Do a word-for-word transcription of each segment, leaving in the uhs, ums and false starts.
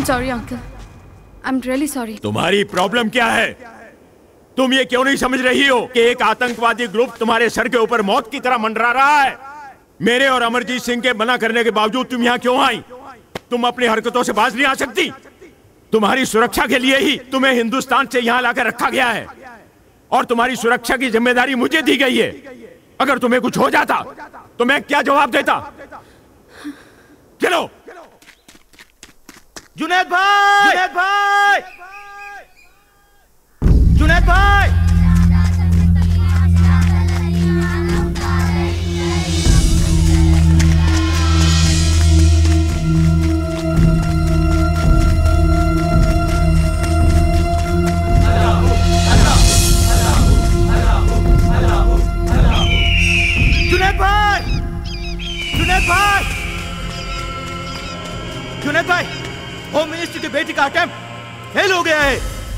Sorry uncle, I am really sorry. तुम्हारी problem क्या है? तुम ये क्यों नहीं समझ रही हो कि एक आतंकवादी ग्रुप तुम्हारे सर के ऊपर मौत की तरह मंडरा रहा है? मेरे और अमरजीत सिंह के मना करने के बावजूद तुम यहाँ क्यों आई? तुम अपनी हरकतों से बाज नहीं आ सकती। तुम्हारी सुरक्षा के लिए ही तुम्हें हिंदुस्तान से यहाँ लाकर रखा गया है और तुम्हारी सुरक्षा की जिम्मेदारी मुझे दी गई है। अगर तुम्हें कुछ हो जाता तो मैं क्या जवाब देता? चलो। जुनैद भाई, जुनैद भाई, जुनैद भाई, जुनैद भाई, जुनैद भाई, जुनैद भाई, होम मिनिस्टर की बेटी का अटेम्प्ट फेल हो गया है।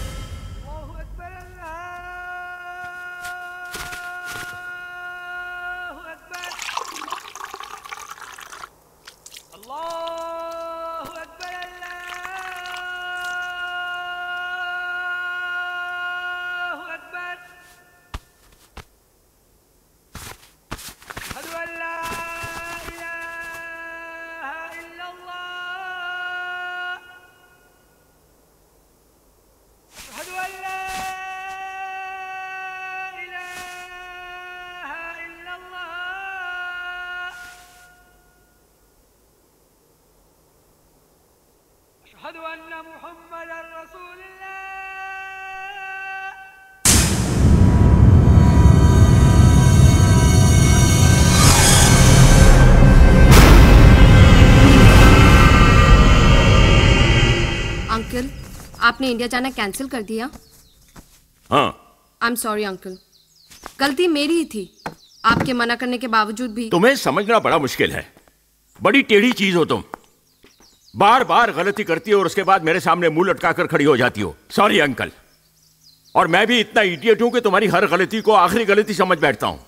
अंकल, आपने इंडिया जाना कैंसिल कर दिया? हाँ। आई एम सॉरी अंकल, गलती मेरी ही थी। आपके मना करने के बावजूद भी। तुम्हें समझना बड़ा मुश्किल है। बड़ी टेढ़ी चीज हो तुम। बार बार गलती करती हो और उसके बाद मेरे सामने मुंह लटका कर खड़ी हो जाती हो। Sorry uncle. और मैं भी इतना इडियट हूं कि तुम्हारी हर गलती को आखिरी गलती समझ बैठता हूं।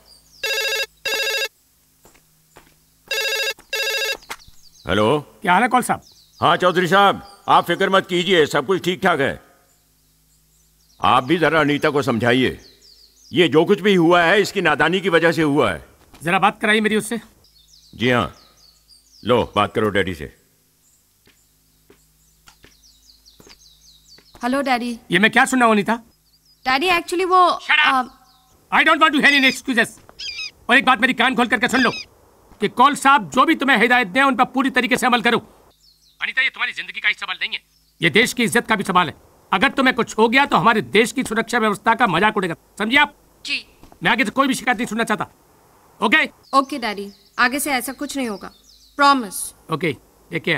हेलो, क्या हाल है कौल साहब? हाँ चौधरी साहब, आप फिक्र मत कीजिए, सब कुछ ठीक ठाक है। आप भी जरा अनीता को समझाइए, ये जो कुछ भी हुआ है इसकी नादानी की वजह से हुआ है। जरा बात कराइए मेरी उससे। जी हाँ, लो बात करो डैडी से। Hello daddy. ये मैं क्या सुन रहा हूँ अनीता? डैडी एक्चुअली वो I don't want to hear any excuses. और एक बात मेरी कान खोल करके सुन लो कि कौल साहब जो भी तुम्हें हिदायत दें उन पर पूरी तरीके से अमल करो। अनीता, ये तुम्हारी जिंदगी का ही सवाल नहीं है, ये देश की इज्जत का भी सवाल है। अगर तुम्हें कुछ हो गया तो हमारे देश की सुरक्षा व्यवस्था का मजाक उड़ेगा, समझिए आप? जी। मैं आगे से कोई भी शिकायत नहीं सुनना चाहता। ओके ओके डैडी, आगे से ऐसा कुछ नहीं होगा, promise. Okay, take care.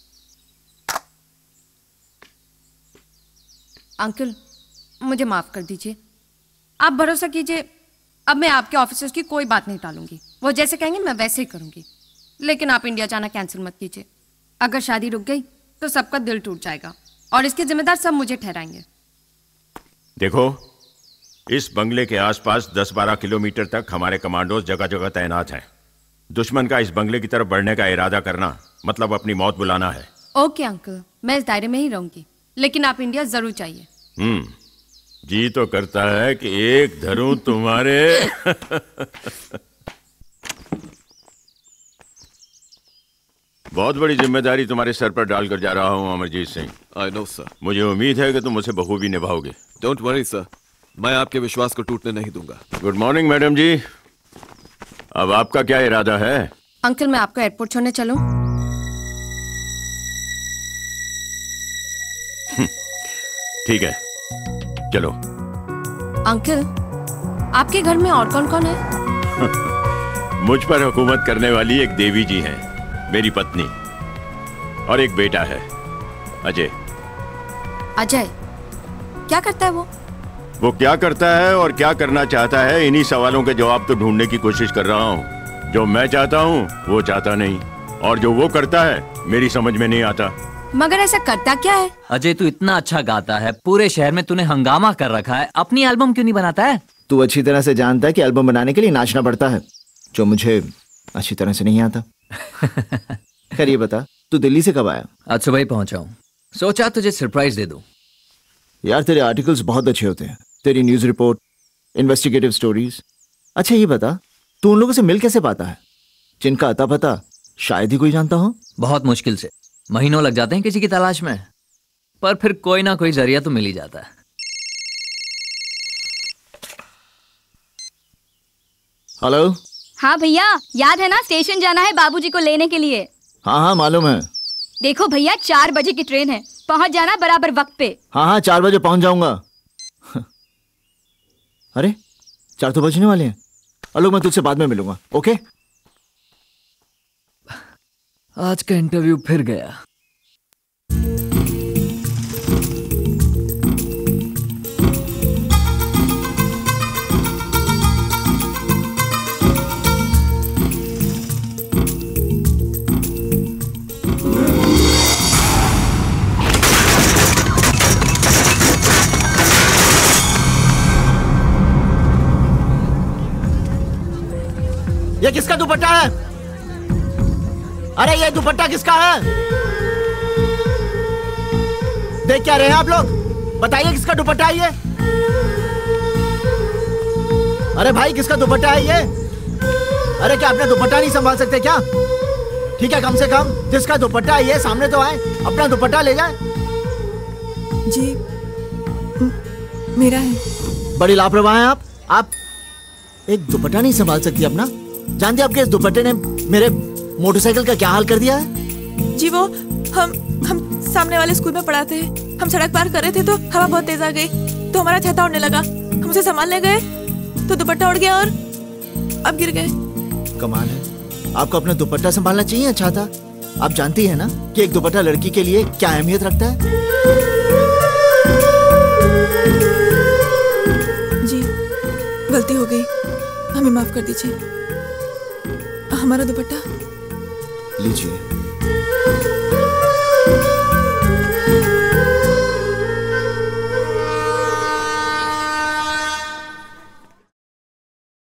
Uncle, मुझे माफ कर दीजिए। आप भरोसा कीजिए, अब मैं आपके ऑफिसर्स की कोई बात नहीं टालूंगी। वो जैसे कहेंगे मैं वैसे ही करूंगी। लेकिन आप इंडिया जाना कैंसिल मत कीजिए। अगर शादी रुक गई तो सबका दिल टूट जाएगा और इसके जिम्मेदार सब मुझे ठहराएंगे। देखो, इस बंगले के आसपास दस बारह किलोमीटर तक हमारे कमांडोज जगह जगह तैनात हैं। दुश्मन का इस बंगले की तरफ बढ़ने का इरादा करना मतलब अपनी मौत बुलाना है। ओके अंकल, मैं इस दायरे में ही रहूंगी, लेकिन आप इंडिया जरूर चाहिए। हम्म, जी तो करता है कि एक धरूं तुम्हारे बहुत बड़ी जिम्मेदारी तुम्हारे सर पर डालकर जा रहा हूं Amarjeet Singh. I know sir. मुझे उम्मीद है कि तुम उसे बखूबी निभाओगे। डोंट वरी सर, मैं आपके विश्वास को टूटने नहीं दूंगा। गुड मॉर्निंग मैडम जी, अब आपका क्या इरादा है? अंकल, मैं आपको एयरपोर्ट छोड़ने चलूं? ठीक है, चलो। अंकल, आपके घर में और कौन कौन है? मुझ पर हुकूमत करने वाली एक देवी जी हैं, मेरी पत्नी, और एक बेटा है अजय। अजय क्या करता है वो? वो क्या करता है और क्या करना चाहता है, इन्हीं सवालों के जवाब तो ढूंढने की कोशिश कर रहा हूँ। जो मैं चाहता हूँ वो चाहता नहीं, और जो वो करता है मेरी समझ में नहीं आता। मगर ऐसा करता क्या है? अजय, तू इतना अच्छा गाता है, पूरे शहर में तूने हंगामा कर रखा है, अपनी एल्बम क्यों नहीं बनाता है? तू अच्छी तरह से जानता है कि एल्बम बनाने के लिए नाचना पड़ता है, जो मुझे अच्छी तरह से नहीं आता। खैर ये बता, तू दिल्ली से कब आया? आज सुबह ही पहुंचा हूँ। सोचा तुझे सरप्राइज दे दूं। यार तेरे आर्टिकल्स बहुत अच्छे होते हैं, तेरी न्यूज रिपोर्ट, इन्वेस्टिगेटिव स्टोरीज। अच्छा ये बता, तू उन लोगों से मिल कैसे पाता है जिनका अता पता शायद ही कोई जानता हो? बहुत मुश्किल से, महीनों लग जाते हैं किसी की तलाश में, पर फिर कोई ना कोई जरिया तो मिल ही जाता है। हेलो। हाँ भैया, याद है ना स्टेशन जाना है बाबूजी को लेने के लिए। हाँ हाँ मालूम है। देखो भैया, चार बजे की ट्रेन है, पहुंच जाना बराबर वक्त पे। हाँ हाँ चार बजे पहुंच जाऊंगा। अरे चार तो बजने वाले हैं। अलोक मैं तुझसे बाद में मिलूंगा, ओके? आज का इंटरव्यू फिर गया। ये किसका दुपट्टा है? अरे ये दुपट्टा किसका है? देख क्या रहे हैं आप लोग? बताइए किसका दुपट्टा है ये? अरे भाई किसका दुपट्टा है ये? अरे क्या अपना दुपट्टा नहीं संभाल सकते क्या? ठीक है कम से कम जिसका दुपट्टा है ये सामने तो आए, अपना दुपट्टा ले जाए। जी मेरा है। बड़ी लापरवाह हैं आप। आप एक दुपट्टा नहीं संभाल सकती अपना? जानते आपके इस दुपट्टे ने मेरे मोटरसाइकिल का क्या हाल कर दिया है? जी वो हम हम सामने वाले स्कूल में पढ़ाते हैं। हम सड़क पार कर रहे थे तो हवा बहुत तेज आ गई, तो हमारा छाता उड़ने लगा। हम उसे संभालने गए तो दुपट्टा उड़ गया और अब गिर गए। कमाल है, आपको अपना दुपट्टा संभालना चाहिए। छाता आप जानती है ना कि एक दुपट्टा लड़की के लिए क्या अहमियत रखता है? जी गलती हो गई, हमें माफ कर दीजिए। हमारा दुपट्टा लीजिए।